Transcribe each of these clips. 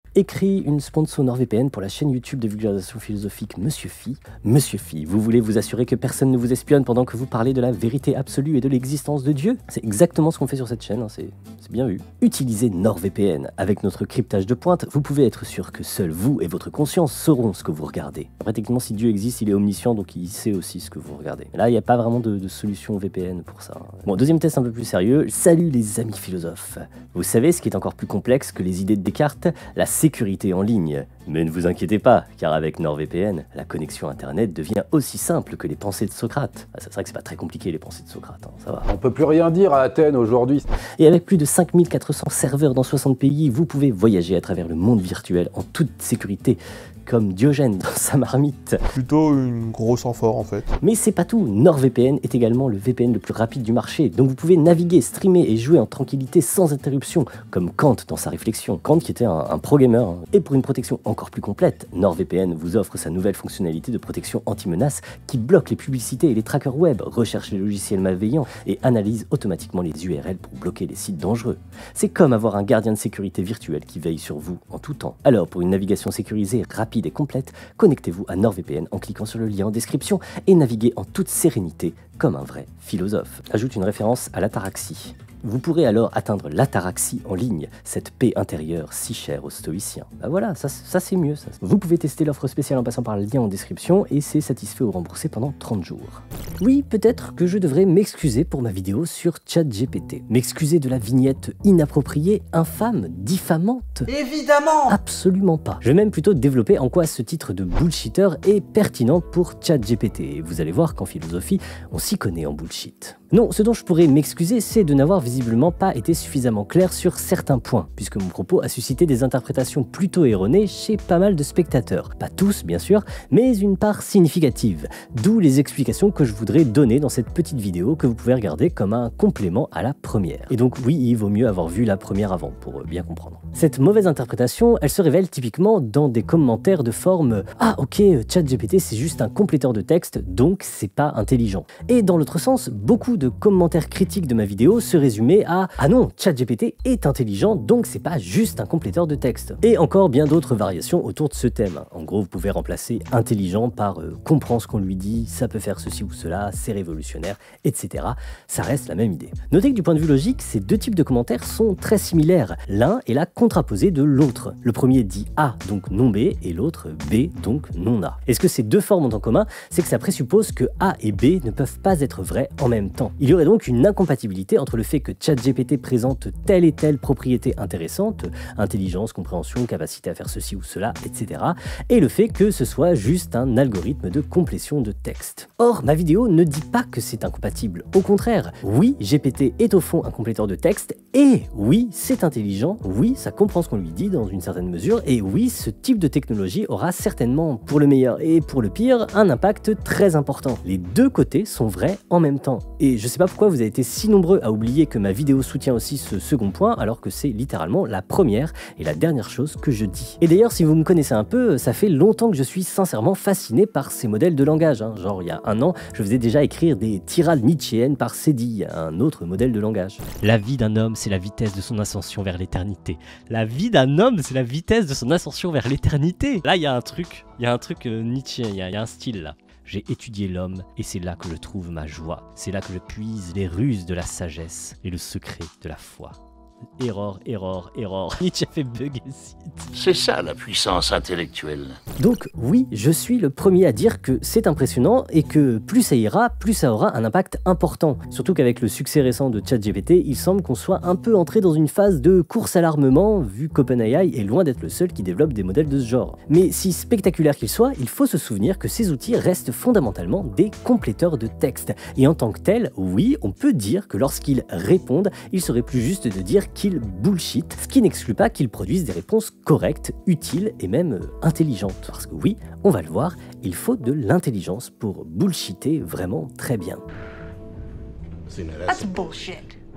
Écrit une sponsor NordVPN pour la chaîne YouTube de vulgarisation philosophique Monsieur Phi. Monsieur Phi, vous voulez vous assurer que personne ne vous espionne pendant que vous parlez de la vérité absolue et de l'existence de Dieu? C'est exactement ce qu'on fait sur cette chaîne, hein, c'est bien vu. Utilisez NordVPN. Avec notre cryptage de pointe, vous pouvez être sûr que seul vous et votre conscience sauront ce que vous regardez. Après, techniquement, si Dieu existe, il est omniscient, donc il sait aussi ce que vous regardez. Mais là, il n'y a pas vraiment de solution VPN pour ça. Bon, deuxième test un peu plus sérieux. Salut les amis philosophes. Vous savez ce qui est encore plus complexe que les idées de Descartes? La sécurité en ligne. Mais ne vous inquiétez pas, car avec NordVPN, la connexion internet devient aussi simple que les pensées de Socrate. C'est vrai que c'est pas très compliqué les pensées de Socrate, hein, ça va. On peut plus rien dire à Athènes aujourd'hui. Et avec plus de 5400 serveurs dans 60 pays, vous pouvez voyager à travers le monde virtuel en toute sécurité, comme Diogène dans sa marmite. Plutôt une grosse amphore en fait. Mais c'est pas tout, NordVPN est également le VPN le plus rapide du marché, donc vous pouvez naviguer, streamer et jouer en tranquillité sans interruption, comme Kant dans sa réflexion. Kant qui était un pro-gamer, hein. Et pour une protection encore plus complète, NordVPN vous offre sa nouvelle fonctionnalité de protection anti-menace qui bloque les publicités et les trackers web, recherche les logiciels malveillants et analyse automatiquement les URL pour bloquer les sites dangereux. C'est comme avoir un gardien de sécurité virtuel qui veille sur vous en tout temps. Alors pour une navigation sécurisée, rapide et complète, connectez-vous à NordVPN en cliquant sur le lien en description et naviguez en toute sérénité comme un vrai philosophe. Ajoute une référence à l'ataraxie. Vous pourrez alors atteindre l'ataraxie en ligne, cette paix intérieure si chère aux stoïciens. Bah voilà, ça c'est mieux ça. Vous pouvez tester l'offre spéciale en passant par le lien en description et c'est satisfait ou remboursé pendant 30 jours. Oui, peut-être que je devrais m'excuser pour ma vidéo sur ChatGPT. M'excuser de la vignette inappropriée, infâme, diffamante? Évidemment! Absolument pas. Je vais même plutôt développer en quoi ce titre de bullshitter est pertinent pour ChatGPT. Et vous allez voir qu'en philosophie, on s'y connaît en bullshit. Non, ce dont je pourrais m'excuser, c'est de n'avoir visiblement pas été suffisamment clair sur certains points, puisque mon propos a suscité des interprétations plutôt erronées chez pas mal de spectateurs. Pas tous, bien sûr, mais une part significative. D'où les explications que je voudrais donner dans cette petite vidéo que vous pouvez regarder comme un complément à la première. Et donc oui, il vaut mieux avoir vu la première avant, pour bien comprendre. Cette mauvaise interprétation, elle se révèle typiquement dans des commentaires de forme « Ah ok, ChatGPT c'est juste un compléteur de texte, donc c'est pas intelligent ». Et dans l'autre sens, beaucoup de commentaires critiques de ma vidéo se résumaient à « Ah non, ChatGPT est intelligent, donc c'est pas juste un compléteur de texte ». Et encore bien d'autres variations autour de ce thème. En gros, vous pouvez remplacer « intelligent » par « comprend ce qu'on lui dit, ça peut faire ceci ou cela, c'est révolutionnaire », etc. Ça reste la même idée. Notez que du point de vue logique, ces deux types de commentaires sont très similaires. L'un est la contraposée de l'autre. Le premier dit A, donc non B, et l'autre B, donc non A. Et ce que ces deux formes ont en commun, c'est que ça présuppose que A et B ne peuvent pas être vrais en même temps. Il y aurait donc une incompatibilité entre le fait que ChatGPT présente telle et telle propriété intéressante, intelligence, compréhension, capacité à faire ceci ou cela, etc., et le fait que ce soit juste un algorithme de complétion de texte. Or, ma vidéo ne dit pas que c'est incompatible. Au contraire, oui, GPT est au fond un compléteur de texte, et oui, c'est intelligent, oui, ça comprend ce qu'on lui dit dans une certaine mesure, et oui, ce type de technologie aura certainement, pour le meilleur et pour le pire, un impact très important. Les deux côtés sont vrais en même temps. Et je sais pas pourquoi vous avez été si nombreux à oublier que ma vidéo soutient aussi ce second point, alors que c'est littéralement la première et la dernière chose que je dis. Et d'ailleurs, si vous me connaissez un peu, ça fait longtemps que je suis sincèrement fasciné par ces modèles de langage. Genre, il y a un an, je faisais déjà écrire des tirades nietzschéennes par Cédille, un autre modèle de langage. La vie d'un homme, c'est la vitesse de son ascension vers l'éternité. La vie d'un homme, c'est la vitesse de son ascension vers l'éternité. Là, il y a un truc Nietzsche, il y a un style là. J'ai étudié l'homme et c'est là que je trouve ma joie. C'est là que je puise les ruses de la sagesse et le secret de la foi. Erreur. Nietzsche a fait bugger le site. C'est ça la puissance intellectuelle. Donc oui, je suis le premier à dire que c'est impressionnant et que plus ça ira, plus ça aura un impact important. Surtout qu'avec le succès récent de ChatGPT, il semble qu'on soit un peu entré dans une phase de course à l'armement, vu qu'OpenAI est loin d'être le seul qui développe des modèles de ce genre. Mais si spectaculaire qu'il soit, il faut se souvenir que ces outils restent fondamentalement des compléteurs de texte. Et en tant que tels, oui, on peut dire que lorsqu'ils répondent, il serait plus juste de dire qu'ils bullshit, ce qui n'exclut pas qu'ils produisent des réponses correctes, utiles et même intelligentes. Parce que oui, on va le voir, il faut de l'intelligence pour bullshiter vraiment très bien. That's bullshit.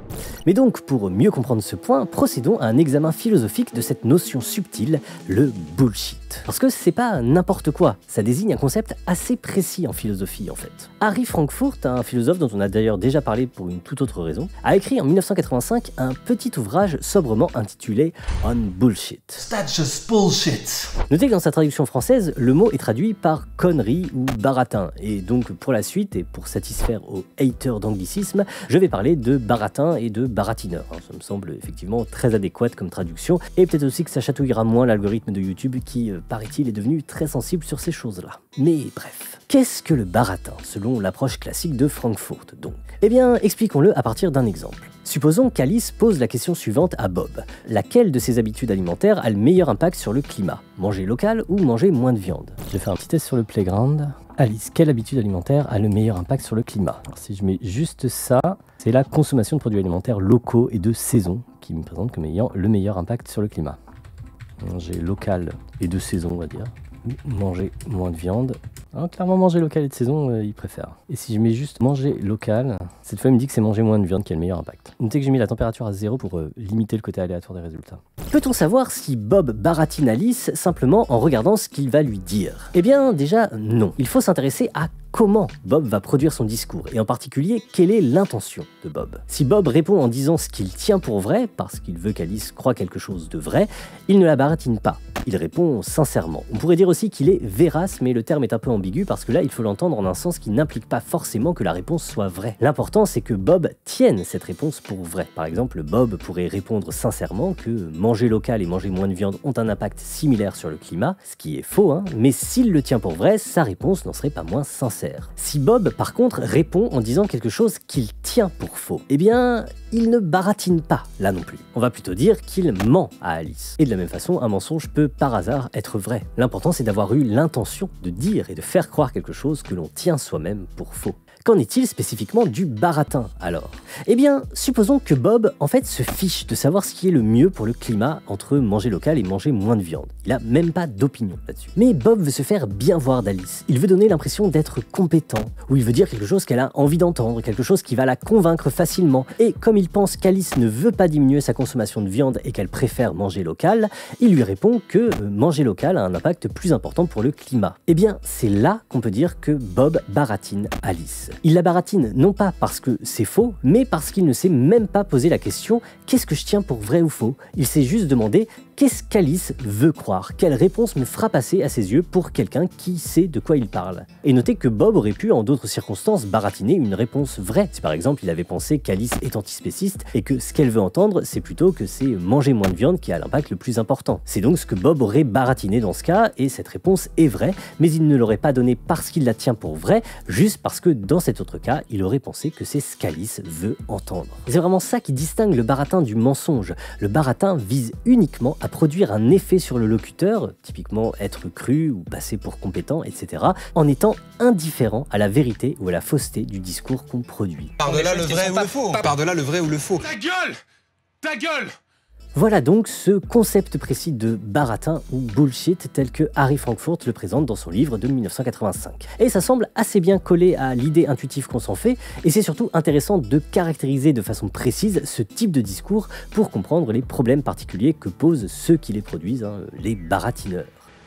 Mais donc, pour mieux comprendre ce point, procédons à un examen philosophique de cette notion subtile, le bullshit. Parce que c'est pas n'importe quoi, ça désigne un concept assez précis en philosophie en fait. Harry Frankfurt, un philosophe dont on a d'ailleurs déjà parlé pour une toute autre raison, a écrit en 1985 un petit ouvrage sobrement intitulé On Bullshit. That's just bullshit. Notez que dans sa traduction française, le mot est traduit par connerie ou baratin, et donc pour la suite, et pour satisfaire aux haters d'anglicisme, je vais parler de baratin et de baratineur. Ça me semble effectivement très adéquat comme traduction, et peut-être aussi que ça chatouillera moins l'algorithme de YouTube qui, paraît-il, est devenu très sensible sur ces choses-là. Mais bref, qu'est-ce que le baratin, selon l'approche classique de Frankfurt donc? Eh bien, expliquons-le à partir d'un exemple. Supposons qu'Alice pose la question suivante à Bob. Laquelle de ses habitudes alimentaires a le meilleur impact sur le climat? Manger local ou manger moins de viande? Je vais faire un petit test sur le playground. Alice, quelle habitude alimentaire a le meilleur impact sur le climat? Alors, si je mets juste ça, c'est la consommation de produits alimentaires locaux et de saison qui me présente comme ayant le meilleur impact sur le climat. Manger local et de saison, on va dire. Manger moins de viande. Alors, clairement, manger local et de saison, il préfère. Et si je mets juste manger local, cette fois, il me dit que c'est manger moins de viande qui a le meilleur impact. Notez que j'ai mis la température à 0 pour limiter le côté aléatoire des résultats. Peut-on savoir si Bob baratine Alice simplement en regardant ce qu'il va lui dire? Eh bien, déjà, non. Il faut s'intéresser à comment Bob va produire son discours, et en particulier, quelle est l'intention de Bob. Si Bob répond en disant ce qu'il tient pour vrai, parce qu'il veut qu'Alice croie quelque chose de vrai, il ne la baratine pas. Il répond sincèrement. On pourrait dire aussi qu'il est vérace, mais le terme est un peu ambigu parce que là, il faut l'entendre en un sens qui n'implique pas forcément que la réponse soit vraie. L'important, c'est que Bob tienne cette réponse pour vrai. Par exemple, Bob pourrait répondre sincèrement que manger local et manger moins de viande ont un impact similaire sur le climat, ce qui est faux, hein, mais s'il le tient pour vrai, sa réponse n'en serait pas moins sincère. Si Bob, par contre, répond en disant quelque chose qu'il tient pour faux, eh bien, il ne baratine pas, là non plus. On va plutôt dire qu'il ment à Alice. Et de la même façon, un mensonge peut par hasard être vrai. L'important, c'est d'avoir eu l'intention de dire et de faire croire quelque chose que l'on tient soi-même pour faux. Qu'en est-il spécifiquement du baratin, alors? Eh bien, supposons que Bob, en fait, se fiche de savoir ce qui est le mieux pour le climat entre manger local et manger moins de viande. Il a même pas d'opinion là-dessus. Mais Bob veut se faire bien voir d'Alice. Il veut donner l'impression d'être compétent, ou il veut dire quelque chose qu'elle a envie d'entendre, quelque chose qui va la convaincre facilement. Et comme il pense qu'Alice ne veut pas diminuer sa consommation de viande et qu'elle préfère manger local, il lui répond que manger local a un impact plus important pour le climat. Eh bien, c'est là qu'on peut dire que Bob baratine Alice. Il la baratine non pas parce que c'est faux, mais parce qu'il ne s'est même pas posé la question « qu'est-ce que je tiens pour vrai ou faux ?» Il s'est juste demandé « qu'est-ce qu'Alice veut croire ? Quelle réponse me fera passer à ses yeux pour quelqu'un qui sait de quoi il parle ?» Et notez que Bob aurait pu, en d'autres circonstances, baratiner une réponse vraie. Si par exemple il avait pensé qu'Alice est antispéciste et que ce qu'elle veut entendre, c'est plutôt que c'est manger moins de viande qui a l'impact le plus important. C'est donc ce que Bob aurait baratiné dans ce cas, et cette réponse est vraie, mais il ne l'aurait pas donnée parce qu'il la tient pour vraie, juste parce que dans cet autre cas, il aurait pensé que c'est ce qu'Alice veut entendre. Et c'est vraiment ça qui distingue le baratin du mensonge. Le baratin vise uniquement à produire un effet sur le locuteur, typiquement être cru ou passer pour compétent, etc., en étant indifférent à la vérité ou à la fausseté du discours qu'on produit. Par-delà le vrai ou le faux. Par-delà le vrai ou le faux. Ta gueule! Ta gueule! Voilà donc ce concept précis de baratin ou bullshit tel que Harry Frankfurt le présente dans son livre de 1985. Et ça semble assez bien collé à l'idée intuitive qu'on s'en fait, et c'est surtout intéressant de caractériser de façon précise ce type de discours pour comprendre les problèmes particuliers que posent ceux qui les produisent, les baratineurs.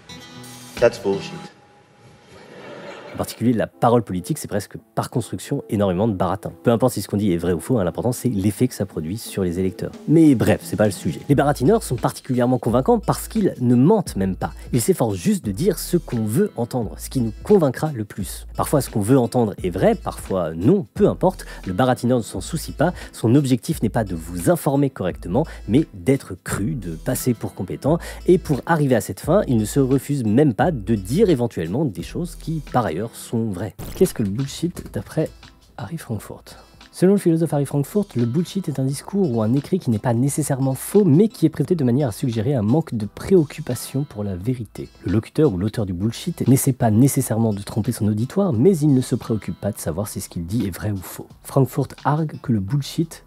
That's bullshit. En particulier, la parole politique, c'est presque par construction énormément de baratin. Peu importe si ce qu'on dit est vrai ou faux, l'important c'est l'effet que ça produit sur les électeurs. Mais bref, c'est pas le sujet. Les baratineurs sont particulièrement convaincants parce qu'ils ne mentent même pas. Ils s'efforcent juste de dire ce qu'on veut entendre, ce qui nous convaincra le plus. Parfois, ce qu'on veut entendre est vrai, parfois non, peu importe. Le baratineur ne s'en soucie pas. Son objectif n'est pas de vous informer correctement, mais d'être cru, de passer pour compétent. Et pour arriver à cette fin, il ne se refuse même pas de dire éventuellement des choses qui, par ailleurs, sont vraies. Qu'est-ce que le bullshit d'après Harry Frankfurt ? Selon le philosophe Harry Frankfurt, le bullshit est un discours ou un écrit qui n'est pas nécessairement faux, mais qui est présenté de manière à suggérer un manque de préoccupation pour la vérité. Le locuteur ou l'auteur du bullshit n'essaie pas nécessairement de tromper son auditoire, mais il ne se préoccupe pas de savoir si ce qu'il dit est vrai ou faux. Frankfurt argue que le bullshit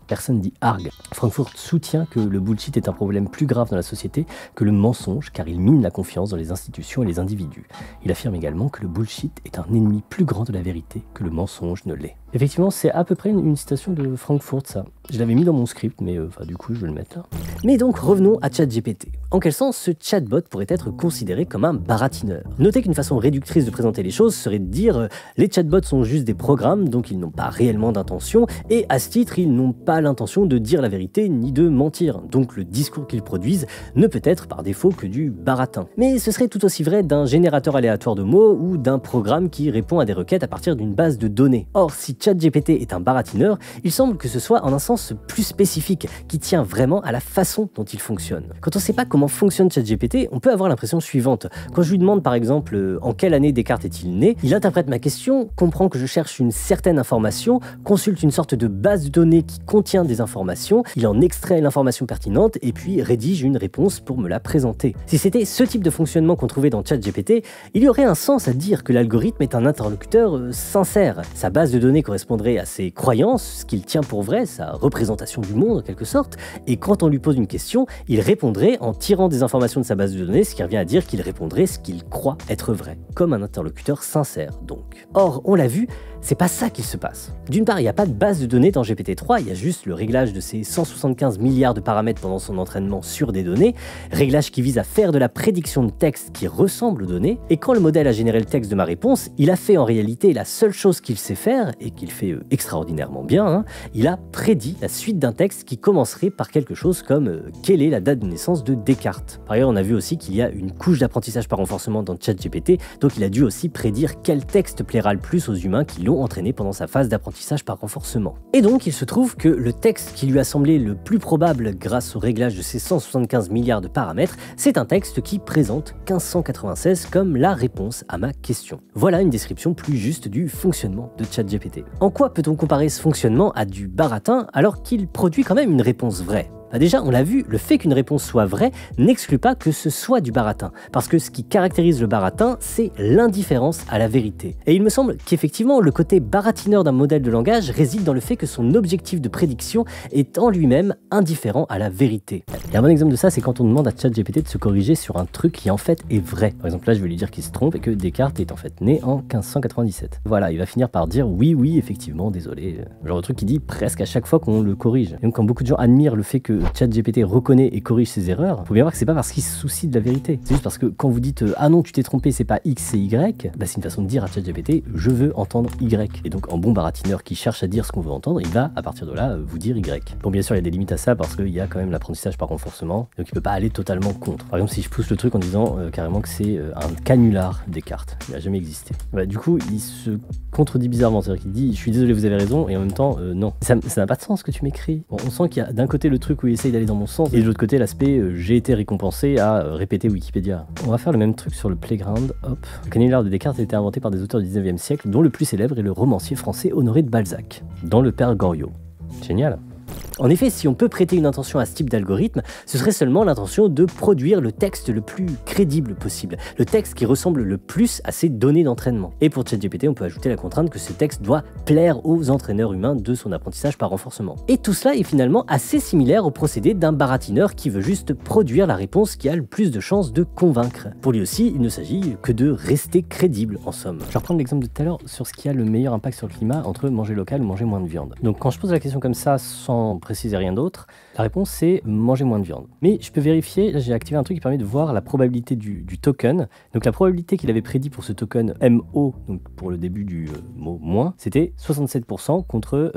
Personne dit argue. Frankfurt soutient que le bullshit est un problème plus grave dans la société que le mensonge, car il mine la confiance dans les institutions et les individus. Il affirme également que le bullshit est un ennemi plus grand de la vérité que le mensonge ne l'est. Effectivement, c'est à peu près une citation de Frankfurt, ça. Je l'avais mis dans mon script, mais du coup, je vais le mettre là. Mais donc, revenons à ChatGPT. En quel sens ce chatbot pourrait être considéré comme un baratineur? Notez qu'une façon réductrice de présenter les choses serait de dire les chatbots sont juste des programmes, donc ils n'ont pas réellement d'intention, et à ce titre, ils n'ont pas l'intention de dire la vérité ni de mentir. Donc le discours qu'ils produisent ne peut être par défaut que du baratin. Mais ce serait tout aussi vrai d'un générateur aléatoire de mots ou d'un programme qui répond à des requêtes à partir d'une base de données. Or, si ChatGPT est un baratineur, il semble que ce soit en un sens plus spécifique, qui tient vraiment à la façon dont il fonctionne. Quand on ne sait pas comment fonctionne ChatGPT, on peut avoir l'impression suivante. Quand je lui demande par exemple en quelle année Descartes est-il né, il interprète ma question, comprend que je cherche une certaine information, consulte une sorte de base de données qui contient des informations, il en extrait l'information pertinente et puis rédige une réponse pour me la présenter. Si c'était ce type de fonctionnement qu'on trouvait dans ChatGPT, il y aurait un sens à dire que l'algorithme est un interlocuteur sincère. Sa base de données correspondrait à ses croyances, ce qu'il tient pour vrai, sa représentation du monde en quelque sorte, et quand on lui pose une question, il répondrait en tirant des informations de sa base de données, ce qui revient à dire qu'il répondrait ce qu'il croit être vrai, comme un interlocuteur sincère donc. Or, on l'a vu, c'est pas ça qu'il se passe. D'une part, il n'y a pas de base de données dans GPT-3, il y a juste le réglage de ces 175 milliards de paramètres pendant son entraînement sur des données, réglage qui vise à faire de la prédiction de texte qui ressemble aux données, et quand le modèle a généré le texte de ma réponse, il a fait en réalité la seule chose qu'il sait faire, et qu'il fait extraordinairement bien, il a prédit la suite d'un texte qui commencerait par quelque chose comme quelle est la date de naissance de Descartes. Par ailleurs, on a vu aussi qu'il y a une couche d'apprentissage par renforcement dans ChatGPT, donc il a dû aussi prédire quel texte plaira le plus aux humains qui l'ont entraîné pendant sa phase d'apprentissage par renforcement. Et donc, il se trouve que le texte qui lui a semblé le plus probable grâce au réglage de ces 175 milliards de paramètres, c'est un texte qui présente 1596 comme la réponse à ma question. Voilà une description plus juste du fonctionnement de ChatGPT. En quoi peut-on comparer ce fonctionnement à du baratin alors qu'il produit quand même une réponse vraie? Déjà, on l'a vu, le fait qu'une réponse soit vraie n'exclut pas que ce soit du baratin, parce que ce qui caractérise le baratin, c'est l'indifférence à la vérité. Et il me semble qu'effectivement, le côté baratineur d'un modèle de langage réside dans le fait que son objectif de prédiction est en lui-même indifférent à la vérité. Et un bon exemple de ça, c'est quand on demande à ChatGPT de se corriger sur un truc qui en fait est vrai. Par exemple, là, je vais lui dire qu'il se trompe et que Descartes est en fait né en 1597. Voilà, il va finir par dire oui, effectivement, désolé. Genre le truc qu'il dit presque à chaque fois qu'on le corrige. Et donc quand beaucoup de gens admirent le fait que ChatGPT reconnaît et corrige ses erreurs, faut bien voir que c'est pas parce qu'il se soucie de la vérité. C'est juste parce que quand vous dites ah non, tu t'es trompé, c'est pas X, c'est Y, c'est une façon de dire à ChatGPT je veux entendre Y. Et donc en bon baratineur qui cherche à dire ce qu'on veut entendre, il va à partir de là vous dire Y. Bon, bien sûr, il y a des limites à ça parce qu'il y a quand même l'apprentissage par renforcement, donc il peut pas aller totalement contre. Par exemple, si je pousse le truc en disant carrément que c'est un canular Descartes, il n'a jamais existé. Du coup, il se contredit bizarrement, c'est-à-dire qu'il dit je suis désolé, vous avez raison, et en même temps non. Ça n'a pas de sens ce que tu m'écris. Bon, on sent qu'il y a d'un côté le truc où il essaye d'aller dans mon sens, et de l'autre côté l'aspect j'ai été récompensé à répéter Wikipédia. On va faire le même truc sur le playground, hop. Le canular de Descartes a été inventé par des auteurs du 19e siècle, dont le plus célèbre est le romancier français Honoré de Balzac, dans le Père Goriot. Génial. En effet, si on peut prêter une intention à ce type d'algorithme, ce serait seulement l'intention de produire le texte le plus crédible possible, le texte qui ressemble le plus à ces données d'entraînement. Et pour ChatGPT, on peut ajouter la contrainte que ce texte doit plaire aux entraîneurs humains de son apprentissage par renforcement. Et tout cela est finalement assez similaire au procédé d'un baratineur qui veut juste produire la réponse qui a le plus de chances de convaincre. Pour lui aussi, il ne s'agit que de rester crédible en somme. Je vais reprendre l'exemple de tout à l'heure sur ce qui a le meilleur impact sur le climat entre manger local ou manger moins de viande. Donc quand je pose la question comme ça sans préciser rien d'autre, la réponse c'est manger moins de viande. Mais je peux vérifier, là j'ai activé un truc qui permet de voir la probabilité du token. Donc la probabilité qu'il avait prédit pour ce token MO, donc pour le début du mot moins, c'était 67% contre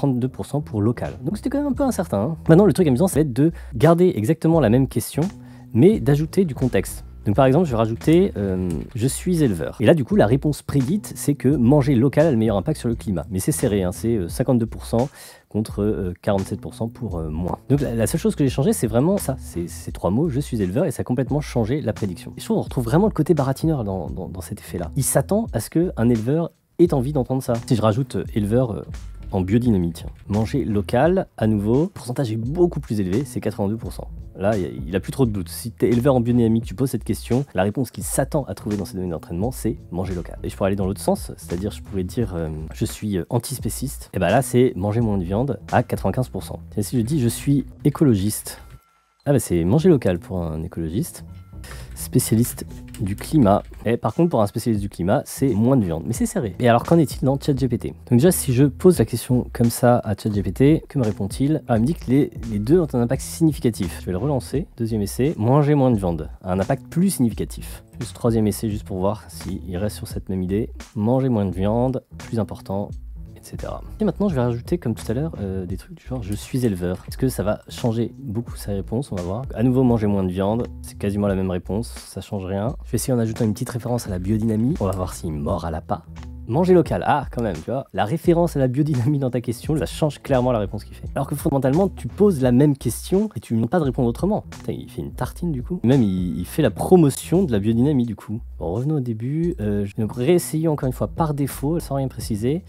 32% pour local. Donc c'était quand même un peu incertain. Maintenant le truc amusant, ça va être de garder exactement la même question, mais d'ajouter du contexte. Donc par exemple, je vais rajouter je suis éleveur. Et là, du coup, la réponse prédite, c'est que manger local a le meilleur impact sur le climat. Mais c'est serré, c'est 52% contre 47% pour moins. Donc la seule chose que j'ai changé, c'est vraiment ça, ces trois mots, je suis éleveur, et ça a complètement changé la prédiction. Et je trouve qu'on retrouve vraiment le côté baratineur dans cet effet-là. Il s'attend à ce qu'un éleveur ait envie d'entendre ça. Si je rajoute éleveur en biodynamie, tiens. Manger local, à nouveau, le pourcentage est beaucoup plus élevé, c'est 82%. Là, il a plus trop de doute. Si tu es éleveur en biodynamie, tu poses cette question, la réponse qu'il s'attend à trouver dans ces données d'entraînement, c'est manger local. Et je pourrais aller dans l'autre sens, c'est-à-dire je pourrais dire je suis antispéciste, et bah là c'est manger moins de viande à 95%. Et si je dis je suis écologiste, ah bah c'est manger local pour un écologiste. Spécialiste du climat. Et par contre, pour un spécialiste du climat, c'est moins de viande. Mais c'est serré. Et alors, qu'en est-il dans ChatGPT? Donc déjà, si je pose la question comme ça à ChatGPT, que me répond-il? Il me dit que les deux ont un impact significatif. Je vais le relancer. Deuxième essai, manger moins de viande. Un impact plus significatif. Juste troisième essai, juste pour voir s'il reste sur cette même idée. Manger moins de viande, plus important. Etc. Et maintenant, je vais rajouter, comme tout à l'heure, des trucs du genre je suis éleveur. Est-ce que ça va changer beaucoup sa réponse? On va voir. À nouveau, manger moins de viande, c'est quasiment la même réponse, ça change rien. Je vais essayer en ajoutant une petite référence à la biodynamie. On va voir s'il mord à l'appât. Manger local, ah quand même, tu vois. La référence à la biodynamie dans ta question, ça change clairement la réponse qu'il fait. Alors que fondamentalement, tu poses la même question et tu ne demandes pas de répondre autrement. Putain, il fait une tartine du coup. Même il fait la promotion de la biodynamie du coup. Bon, revenons au début. Je vais réessayer encore une fois par défaut, sans rien préciser.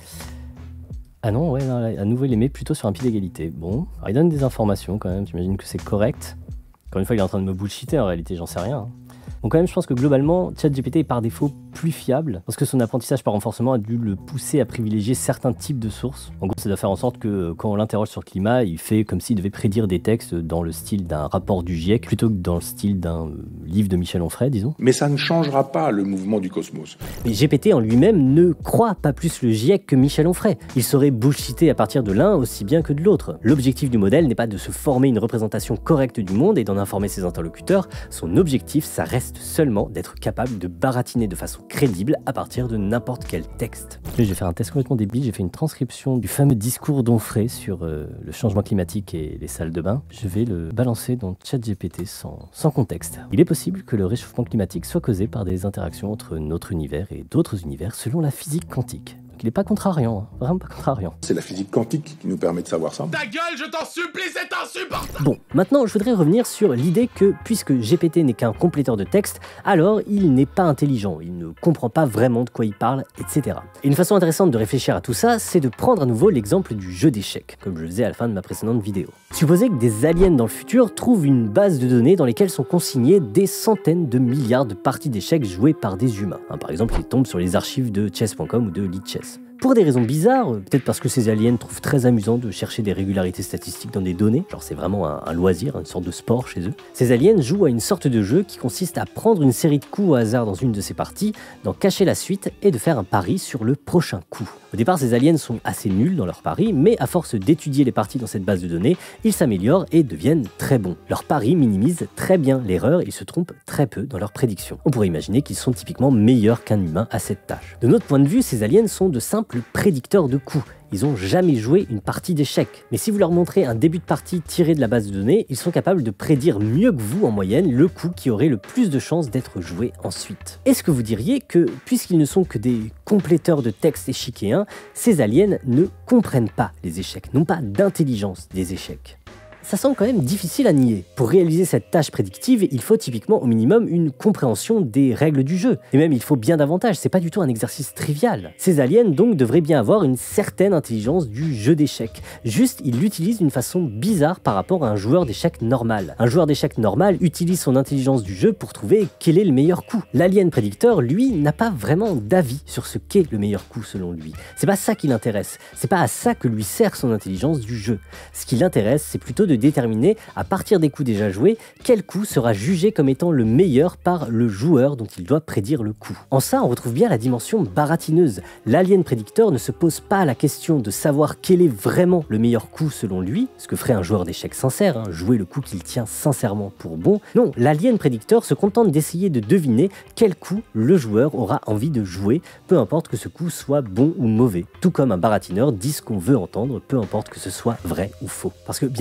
Ah non, ouais, non, à nouveau il les met plutôt sur un pied d'égalité. Bon, alors il donne des informations quand même, j'imagine que c'est correct. Encore une fois, il est en train de me bullshiter, en réalité, j'en sais rien. Donc quand même, je pense que globalement, ChatGPT est par défaut plus fiable, parce que son apprentissage par renforcement a dû le pousser à privilégier certains types de sources. En gros, ça doit faire en sorte que quand on l'interroge sur le climat, il fait comme s'il devait prédire des textes dans le style d'un rapport du GIEC, plutôt que dans le style d'un livre de Michel Onfray, disons. Mais ça ne changera pas le mouvement du cosmos. Mais GPT en lui-même ne croit pas plus le GIEC que Michel Onfray. Il saurait bullshiter à partir de l'un aussi bien que de l'autre. L'objectif du modèle n'est pas de se former une représentation correcte du monde et d'en informer ses interlocuteurs. Son objectif, ça reste seulement d'être capable de baratiner de façon crédible à partir de n'importe quel texte. Je vais faire un test complètement débile, j'ai fait une transcription du fameux discours d'Onfray sur le changement climatique et les salles de bain. Je vais le balancer dans ChatGPT sans contexte. Il est possible que le réchauffement climatique soit causé par des interactions entre notre univers et d'autres univers selon la physique quantique. Il n'est pas contrariant, hein. Vraiment pas contrariant. C'est la physique quantique qui nous permet de savoir ça. Ta gueule, je t'en supplie, c'est insupportable! Bon, maintenant je voudrais revenir sur l'idée que, puisque GPT n'est qu'un compléteur de texte, alors il n'est pas intelligent, il ne comprend pas vraiment de quoi il parle, etc. Et une façon intéressante de réfléchir à tout ça, c'est de prendre à nouveau l'exemple du jeu d'échecs, comme je le faisais à la fin de ma précédente vidéo. Supposez que des aliens dans le futur trouvent une base de données dans lesquelles sont consignées des centaines de milliards de parties d'échecs jouées par des humains. Par exemple, ils tombent sur les archives de chess.com ou de Lichess. Pour des raisons bizarres, peut-être parce que ces aliens trouvent très amusant de chercher des régularités statistiques dans des données, genre c'est vraiment un loisir, une sorte de sport chez eux, ces aliens jouent à une sorte de jeu qui consiste à prendre une série de coups au hasard dans une de ces parties, d'en cacher la suite et de faire un pari sur le prochain coup. Au départ, ces aliens sont assez nuls dans leur pari, mais à force d'étudier les parties dans cette base de données, ils s'améliorent et deviennent très bons. Leur pari minimise très bien l'erreur et ils se trompent très peu dans leurs prédictions. On pourrait imaginer qu'ils sont typiquement meilleurs qu'un humain à cette tâche. De notre point de vue, ces aliens sont de simples prédicteurs de coups. Ils n'ont jamais joué une partie d'échecs. Mais si vous leur montrez un début de partie tiré de la base de données, ils sont capables de prédire mieux que vous en moyenne le coup qui aurait le plus de chances d'être joué ensuite. Est-ce que vous diriez que, puisqu'ils ne sont que des compléteurs de textes échiquéens, ces aliens ne comprennent pas les échecs, n'ont pas d'intelligence des échecs? Ça semble quand même difficile à nier. Pour réaliser cette tâche prédictive, il faut typiquement au minimum une compréhension des règles du jeu. Et même il faut bien davantage, c'est pas du tout un exercice trivial. Ces aliens donc devraient bien avoir une certaine intelligence du jeu d'échecs. Juste, ils l'utilisent d'une façon bizarre par rapport à un joueur d'échecs normal. Un joueur d'échecs normal utilise son intelligence du jeu pour trouver quel est le meilleur coup. L'alien prédicteur, lui, n'a pas vraiment d'avis sur ce qu'est le meilleur coup selon lui. C'est pas ça qui l'intéresse. C'est pas à ça que lui sert son intelligence du jeu. Ce qui l'intéresse, c'est plutôt de déterminer, à partir des coups déjà joués, quel coup sera jugé comme étant le meilleur par le joueur dont il doit prédire le coup. En ça, on retrouve bien la dimension baratineuse. L'alien prédicteur ne se pose pas la question de savoir quel est vraiment le meilleur coup selon lui, ce que ferait un joueur d'échecs sincère, jouer le coup qu'il tient sincèrement pour bon. Non, l'alien prédicteur se contente d'essayer de deviner quel coup le joueur aura envie de jouer, peu importe que ce coup soit bon ou mauvais. Tout comme un baratineur dit ce qu'on veut entendre, peu importe que ce soit vrai ou faux. Parce que bien sûr, vous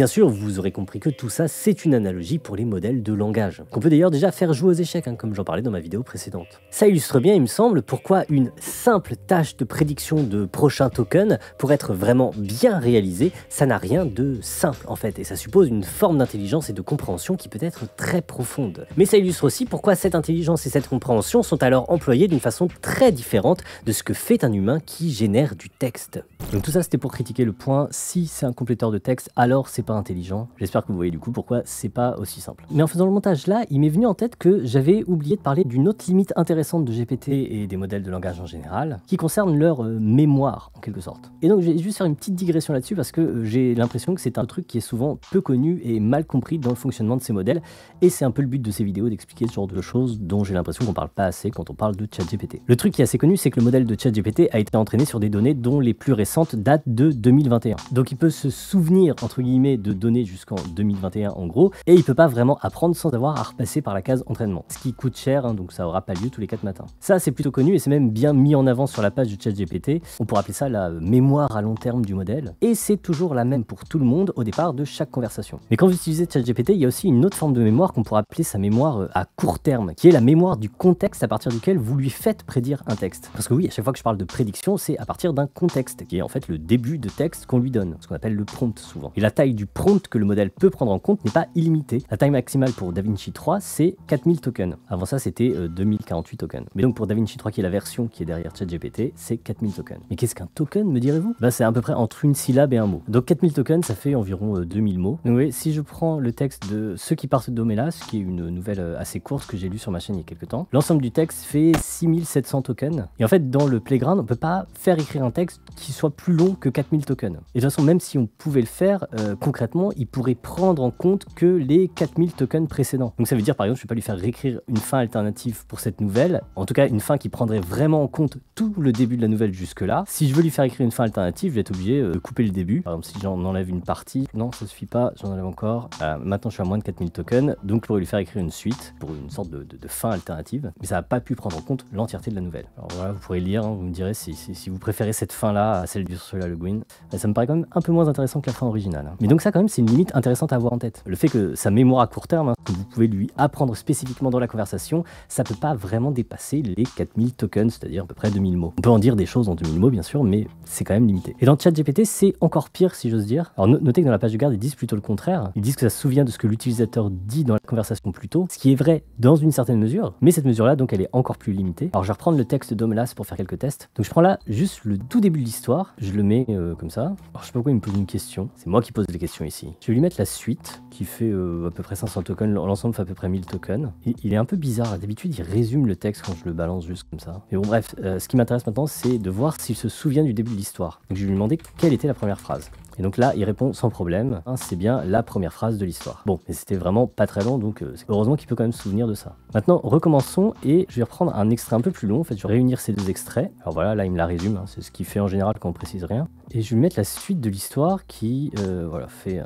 vous aurez compris que tout ça, c'est une analogie pour les modèles de langage, qu'on peut d'ailleurs déjà faire jouer aux échecs, comme j'en parlais dans ma vidéo précédente. Ça illustre bien, il me semble, pourquoi une simple tâche de prédiction de prochain token, pour être vraiment bien réalisée, ça n'a rien de simple en fait, et ça suppose une forme d'intelligence et de compréhension qui peut être très profonde. Mais ça illustre aussi pourquoi cette intelligence et cette compréhension sont alors employées d'une façon très différente de ce que fait un humain qui génère du texte. Donc tout ça c'était pour critiquer le point, si c'est un compléteur de texte, alors c'est pas intelligent. J'espère que vous voyez du coup pourquoi c'est pas aussi simple. Mais en faisant le montage là, il m'est venu en tête que j'avais oublié de parler d'une autre limite intéressante de GPT et des modèles de langage en général, qui concerne leur mémoire en quelque sorte. Et donc je vais juste faire une petite digression là-dessus parce que j'ai l'impression que c'est un truc qui est souvent peu connu et mal compris dans le fonctionnement de ces modèles, et c'est un peu le but de ces vidéos d'expliquer ce genre de choses dont j'ai l'impression qu'on parle pas assez quand on parle de ChatGPT. Le truc qui est assez connu, c'est que le modèle de ChatGPT a été entraîné sur des données dont les plus récentes datent de 2021. Donc il peut se souvenir entre guillemets de données jusqu'en 2021 en gros, et il peut pas vraiment apprendre sans avoir à repasser par la case entraînement, ce qui coûte cher, donc ça aura pas lieu tous les 4 matins. Ça c'est plutôt connu et c'est même bien mis en avant sur la page de ChatGPT. On pourrait appeler ça la mémoire à long terme du modèle, et c'est toujours la même pour tout le monde au départ de chaque conversation. Mais quand vous utilisez ChatGPT, il y a aussi une autre forme de mémoire qu'on pourrait appeler sa mémoire à court terme, qui est la mémoire du contexte à partir duquel vous lui faites prédire un texte. Parce que oui, à chaque fois que je parle de prédiction, c'est à partir d'un contexte, qui est en fait le début de texte qu'on lui donne, ce qu'on appelle le prompt souvent. Et la taille du prompt que le modèle peut prendre en compte n'est pas illimitée. La taille maximale pour DaVinci 3, c'est 4000 tokens. Avant ça, c'était 2048 tokens. Mais donc pour DaVinci 3, qui est la version qui est derrière ChatGPT, c'est 4000 tokens. Mais qu'est-ce qu'un token, me direz-vous? Bah, c'est à peu près entre une syllabe et un mot. Donc 4000 tokens, ça fait environ 2000 mots. Donc oui, si je prends le texte de Ceux qui partent d'Omélas, qui est une nouvelle assez courte que j'ai lue sur ma chaîne il y a quelques temps, l'ensemble du texte fait 6700 tokens. Et en fait, dans le Playground, on peut pas faire écrire un texte qui soit plus long que 4000 tokens. Et de toute façon, même si on pouvait le faire, concrètement, il pourrait prendre en compte que les 4000 tokens précédents. Donc ça veut dire, par exemple, je ne vais pas lui faire réécrire une fin alternative pour cette nouvelle, en tout cas une fin qui prendrait vraiment en compte tout le début de la nouvelle jusque-là. Si je veux lui faire écrire une fin alternative, je vais être obligé de couper le début. Par exemple, si j'en enlève une partie, non, ça suffit pas, j'en enlève encore. Maintenant, je suis à moins de 4000 tokens, donc je pourrais lui faire écrire une suite pour une sorte de fin alternative, mais ça n'a pas pu prendre en compte l'entièreté de la nouvelle. Alors voilà, vous pourrez lire, vous me direz si vous préférez cette fin-là à celle d'Ursula Le Guin. Ça me paraît quand même un peu moins intéressant que la fin originale. Mais donc ça, quand même, c'est une limite intéressante à avoir en tête. Le fait que sa mémoire à court terme, que vous pouvez lui apprendre spécifiquement dans la conversation, ça peut pas vraiment dépasser les 4000 tokens, c'est-à-dire à peu près 2000 mots. On peut en dire des choses en 2000 mots, bien sûr, mais c'est quand même limité. Et dans ChatGPT, c'est encore pire, si j'ose dire. Alors notez que dans la page de garde, ils disent plutôt le contraire. Ils disent que ça se souvient de ce que l'utilisateur dit dans la conversation plus tôt, ce qui est vrai dans une certaine mesure, mais cette mesure-là, donc, elle est encore plus limitée. Alors je vais reprendre le texte d'Omélas pour faire quelques tests. Donc je prends là juste le tout début de l'histoire, je le mets comme ça. Alors je sais pas pourquoi il me pose une question, c'est moi qui pose les questions ici. Je vais lui mettre la suite, qui fait à peu près 500 tokens, l'ensemble fait à peu près 1000 tokens. Il est un peu bizarre, d'habitude il résume le texte quand je le balance juste comme ça. Mais bon bref, ce qui m'intéresse maintenant, c'est de voir s'il se souvient du début de l'histoire. Donc je vais lui demander quelle était la première phrase. Et donc là, il répond sans problème, c'est bien la première phrase de l'histoire. Bon, mais c'était vraiment pas très long, donc heureusement qu'il peut quand même se souvenir de ça. Maintenant, recommençons, et je vais reprendre un extrait un peu plus long. En fait, je vais réunir ces deux extraits. Alors voilà, là, il me la résume, c'est ce qu'il fait en général quand on précise rien. Et je vais lui mettre la suite de l'histoire qui, voilà, fait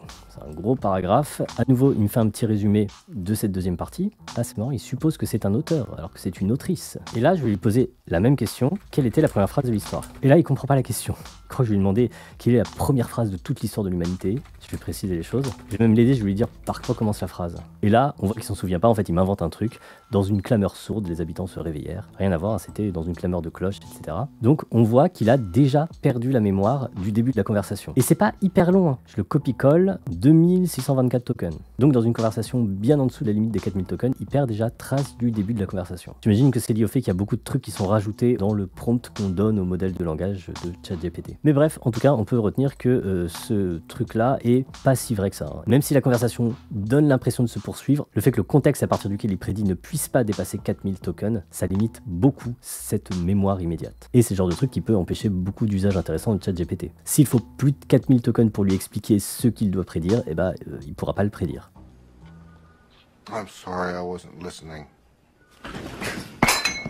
un gros paragraphe. À nouveau, il me fait un petit résumé de cette deuxième partie. Là, c'est marrant, il suppose que c'est un auteur, alors que c'est une autrice. Et là, je vais lui poser la même question. Quelle était la première phrase de l'histoire? Et là, il comprend pas la question. Je crois que je vais lui demander quelle est la première phrase de toute l'histoire de l'humanité. Je vais préciser les choses. Je vais même l'aider, je vais lui dire par quoi commence la phrase. Et là, on voit qu'il s'en souvient pas. En fait, il m'invente un truc. Dans une clameur sourde, les habitants se réveillèrent. Rien à voir, c'était dans une clameur de cloche, etc. Donc, on voit qu'il a déjà perdu la mémoire du début de la conversation. Et c'est pas hyper long, hein. Je le copie-colle, 2624 tokens. Donc, dans une conversation bien en dessous de la limite des 4000 tokens, il perd déjà trace du début de la conversation. J'imagine que c'est lié au fait qu'il y a beaucoup de trucs qui sont rajoutés dans le prompt qu'on donne au modèle de langage de ChatGPT. Mais bref, en tout cas, on peut retenir que ce truc-là est pas si vrai que ça, hein. Même si la conversation donne l'impression de se poursuivre, le fait que le contexte à partir duquel il prédit ne puisse pas dépasser 4000 tokens, ça limite beaucoup cette mémoire immédiate. Et c'est le genre de truc qui peut empêcher beaucoup d'usages intéressants de ChatGPT. S'il faut plus de 4000 tokens pour lui expliquer ce qu'il doit prédire, eh ben, il pourra pas le prédire. I'm sorry, I wasn't listening.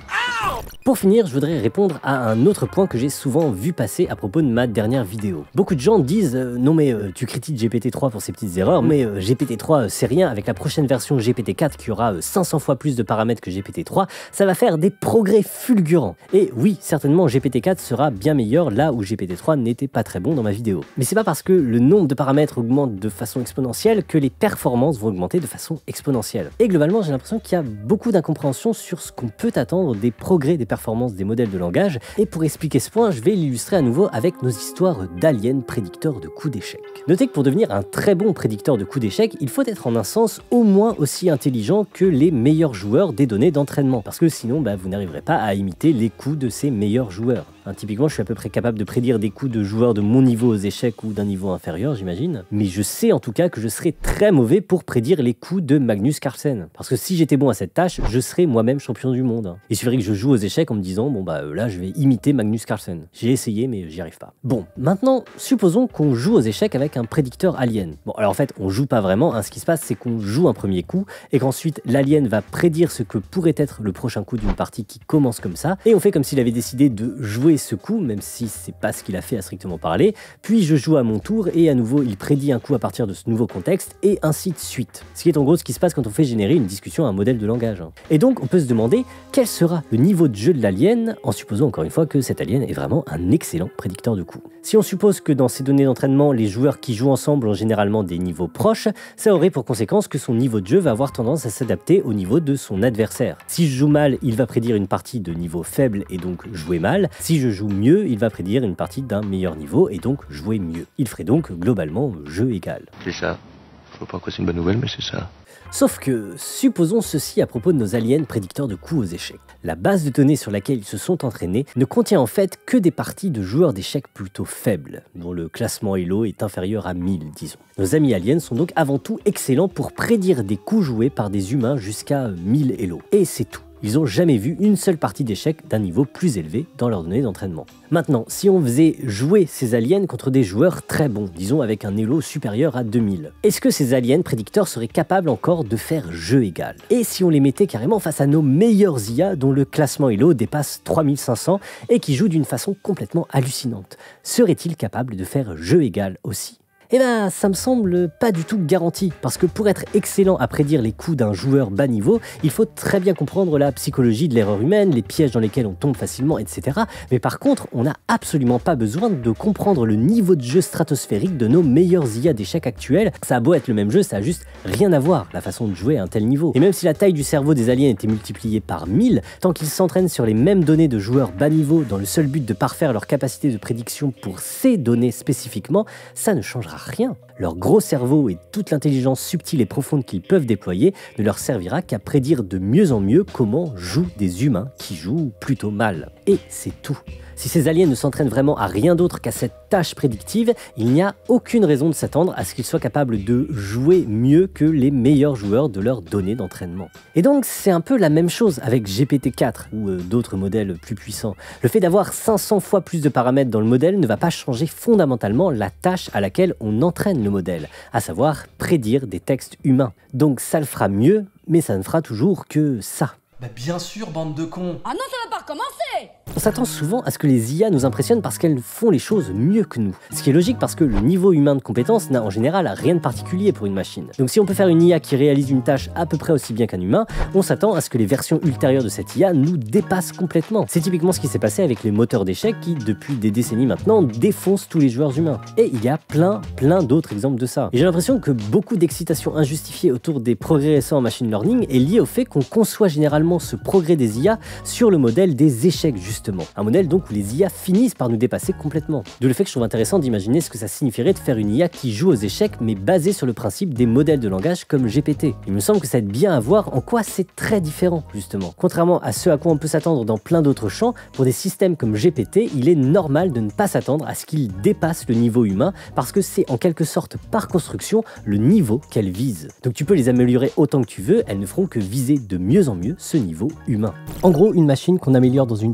Pour finir, je voudrais répondre à un autre point que j'ai souvent vu passer à propos de ma dernière vidéo. Beaucoup de gens disent non mais tu critiques GPT-3 pour ses petites erreurs, mais GPT-3 c'est rien, avec la prochaine version GPT-4 qui aura 500 fois plus de paramètres que GPT-3, ça va faire des progrès fulgurants. Et oui, certainement GPT-4 sera bien meilleur là où GPT-3 n'était pas très bon dans ma vidéo. Mais c'est pas parce que le nombre de paramètres augmente de façon exponentielle que les performances vont augmenter de façon exponentielle. Et globalement, j'ai l'impression qu'il y a beaucoup d'incompréhension sur ce qu'on peut attendre des progrès des performances des modèles de langage, et pour expliquer ce point, je vais l'illustrer à nouveau avec nos histoires d'aliens prédicteurs de coups d'échecs. Notez que pour devenir un très bon prédicteur de coups d'échecs, il faut être en un sens au moins aussi intelligent que les meilleurs joueurs des données d'entraînement, parce que sinon vous n'arriverez pas à imiter les coups de ces meilleurs joueurs. Typiquement, je suis à peu près capable de prédire des coups de joueurs de mon niveau aux échecs ou d'un niveau inférieur, j'imagine. Mais je sais en tout cas que je serais très mauvais pour prédire les coups de Magnus Carlsen. Parce que si j'étais bon à cette tâche, je serais moi-même champion du monde. Il suffirait que je joue aux échecs en me disant, là je vais imiter Magnus Carlsen. J'ai essayé mais j'y arrive pas. Bon, maintenant, supposons qu'on joue aux échecs avec un prédicteur alien. Bon, alors en fait, on joue pas vraiment, hein. Ce qui se passe, c'est qu'on joue un premier coup et qu'ensuite l'alien va prédire ce que pourrait être le prochain coup d'une partie qui commence comme ça. Et on fait comme s'il avait décidé de jouer ce coup, même si c'est pas ce qu'il a fait à strictement parler, puis je joue à mon tour et à nouveau il prédit un coup à partir de ce nouveau contexte et ainsi de suite. Ce qui est en gros ce qui se passe quand on fait générer une discussion à un modèle de langage. Et donc on peut se demander quel sera le niveau de jeu de l'alien en supposant encore une fois que cet alien est vraiment un excellent prédicteur de coups. Si on suppose que dans ces données d'entraînement, les joueurs qui jouent ensemble ont généralement des niveaux proches, ça aurait pour conséquence que son niveau de jeu va avoir tendance à s'adapter au niveau de son adversaire. Si je joue mal, il va prédire une partie de niveau faible et donc jouer mal. Si je joue mieux, il va prédire une partie d'un meilleur niveau et donc jouer mieux. Il ferait donc globalement jeu égal. C'est ça. Je vois pas quoi c'est une bonne nouvelle, mais c'est ça. Sauf que, supposons ceci à propos de nos aliens prédicteurs de coups aux échecs. La base de données sur laquelle ils se sont entraînés ne contient en fait que des parties de joueurs d'échecs plutôt faibles, dont le classement Elo est inférieur à 1000, disons. Nos amis aliens sont donc avant tout excellents pour prédire des coups joués par des humains jusqu'à 1000 Elo. Et c'est tout. Ils n'ont jamais vu une seule partie d'échecs d'un niveau plus élevé dans leurs données d'entraînement. Maintenant, si on faisait jouer ces aliens contre des joueurs très bons, disons avec un Elo supérieur à 2000, est-ce que ces aliens prédicteurs seraient capables encore de faire jeu égal? Et si on les mettait carrément face à nos meilleurs IA dont le classement Elo dépasse 3500 et qui jouent d'une façon complètement hallucinante, seraient-ils capables de faire jeu égal aussi? Eh ben, ça me semble pas du tout garanti, parce que pour être excellent à prédire les coups d'un joueur bas niveau, il faut très bien comprendre la psychologie de l'erreur humaine, les pièges dans lesquels on tombe facilement, etc. Mais par contre, on n'a absolument pas besoin de comprendre le niveau de jeu stratosphérique de nos meilleurs IA d'échecs actuels. Ça a beau être le même jeu, ça a juste rien à voir, la façon de jouer à un tel niveau. Et même si la taille du cerveau des aliens était multipliée par 1000, tant qu'ils s'entraînent sur les mêmes données de joueurs bas niveau dans le seul but de parfaire leur capacité de prédiction pour ces données spécifiquement, ça ne changera rien. Leur gros cerveau et toute l'intelligence subtile et profonde qu'ils peuvent déployer ne leur servira qu'à prédire de mieux en mieux comment jouent des humains qui jouent plutôt mal. Et c'est tout. Si ces aliens ne s'entraînent vraiment à rien d'autre qu'à cette tâche prédictive, il n'y a aucune raison de s'attendre à ce qu'ils soient capables de jouer mieux que les meilleurs joueurs de leurs données d'entraînement. Et donc c'est un peu la même chose avec GPT-4 ou d'autres modèles plus puissants. Le fait d'avoir 500 fois plus de paramètres dans le modèle ne va pas changer fondamentalement la tâche à laquelle on entraîne le modèle, à savoir prédire des textes humains. Donc ça le fera mieux, mais ça ne fera toujours que ça. Bah bien sûr, bande de cons. Ah non, ça va pas recommencer! On s'attend souvent à ce que les IA nous impressionnent parce qu'elles font les choses mieux que nous. Ce qui est logique parce que le niveau humain de compétence n'a en général rien de particulier pour une machine. Donc si on peut faire une IA qui réalise une tâche à peu près aussi bien qu'un humain, on s'attend à ce que les versions ultérieures de cette IA nous dépassent complètement. C'est typiquement ce qui s'est passé avec les moteurs d'échecs qui, depuis des décennies maintenant, défoncent tous les joueurs humains. Et il y a plein d'autres exemples de ça. Et j'ai l'impression que beaucoup d'excitation injustifiée autour des progrès récents en machine learning est liée au fait qu'on conçoit généralement ce progrès des IA sur le modèle des échecs justement. Un modèle donc où les IA finissent par nous dépasser complètement. D'où le fait que je trouve intéressant d'imaginer ce que ça signifierait de faire une IA qui joue aux échecs mais basée sur le principe des modèles de langage comme GPT. Il me semble que ça aide bien à voir en quoi c'est très différent justement. Contrairement à ce à quoi on peut s'attendre dans plein d'autres champs, pour des systèmes comme GPT, il est normal de ne pas s'attendre à ce qu'ils dépassent le niveau humain parce que c'est en quelque sorte par construction le niveau qu'elles visent. Donc tu peux les améliorer autant que tu veux, elles ne feront que viser de mieux en mieux ce niveau humain. En gros, une machine qu'on améliore dans une tâche du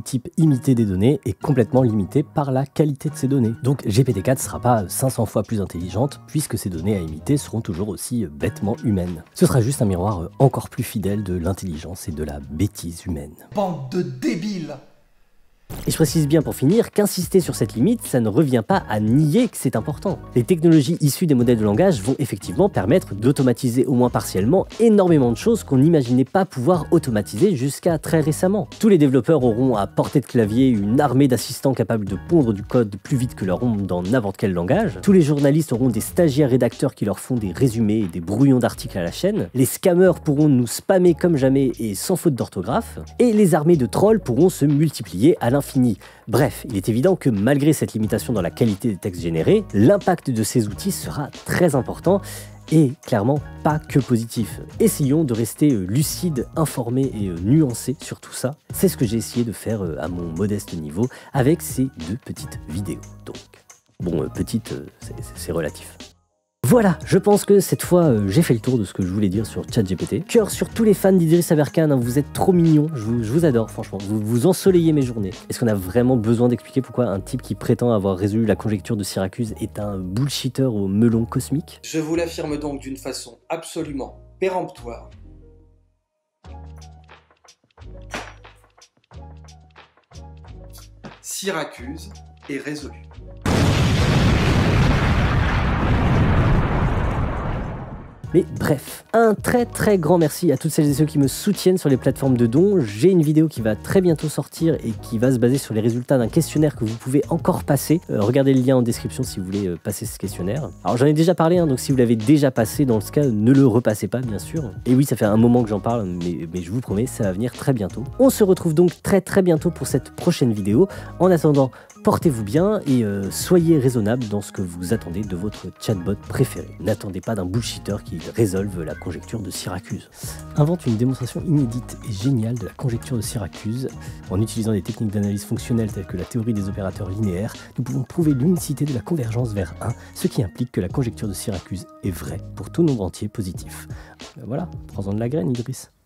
type imité des données est complètement limité par la qualité de ces données. Donc GPT-4 ne sera pas 500 fois plus intelligente puisque ces données à imiter seront toujours aussi bêtement humaines. Ce sera juste un miroir encore plus fidèle de l'intelligence et de la bêtise humaine. Bande de débiles! Et je précise bien pour finir qu'insister sur cette limite, ça ne revient pas à nier que c'est important. Les technologies issues des modèles de langage vont effectivement permettre d'automatiser au moins partiellement énormément de choses qu'on n'imaginait pas pouvoir automatiser jusqu'à très récemment. Tous les développeurs auront à portée de clavier une armée d'assistants capables de pondre du code plus vite que leur ombre dans n'importe quel langage. Tous les journalistes auront des stagiaires rédacteurs qui leur font des résumés et des brouillons d'articles à la chaîne. Les scammers pourront nous spammer comme jamais et sans faute d'orthographe. Et les armées de trolls pourront se multiplier à l'infini. Bref, il est évident que malgré cette limitation dans la qualité des textes générés, l'impact de ces outils sera très important et clairement pas que positif. Essayons de rester lucides, informés et nuancés sur tout ça. C'est ce que j'ai essayé de faire à mon modeste niveau avec ces 2 petites vidéos. Donc, bon, petite, c'est relatif. Voilà, je pense que cette fois j'ai fait le tour de ce que je voulais dire sur ChatGPT. Cœur sur tous les fans d'Idriss Aberkane, hein, vous êtes trop mignons, je vous adore franchement, vous ensoleillez mes journées. Est-ce qu'on a vraiment besoin d'expliquer pourquoi un type qui prétend avoir résolu la conjecture de Syracuse est un bullshitter au melon cosmique? Je vous l'affirme donc d'une façon absolument péremptoire. Syracuse est résolu. Mais bref, un très grand merci à toutes celles et ceux qui me soutiennent sur les plateformes de dons. J'ai une vidéo qui va très bientôt sortir et qui va se baser sur les résultats d'un questionnaire que vous pouvez encore passer. Regardez le lien en description si vous voulez passer ce questionnaire. Alors j'en ai déjà parlé, hein, donc si vous l'avez déjà passé, dans ce cas, ne le repassez pas bien sûr. Et oui, ça fait un moment que j'en parle, mais je vous promets, ça va venir très bientôt. On se retrouve donc très bientôt pour cette prochaine vidéo. En attendant, portez-vous bien et soyez raisonnable dans ce que vous attendez de votre chatbot préféré. N'attendez pas d'un bullshitter qui résolve la conjecture de Syracuse. Invente une démonstration inédite et géniale de la conjecture de Syracuse. En utilisant des techniques d'analyse fonctionnelle telles que la théorie des opérateurs linéaires, nous pouvons prouver l'unicité de la convergence vers 1, ce qui implique que la conjecture de Syracuse est vraie pour tout nombre entier positif. Voilà, prends-en de la graine, Idriss.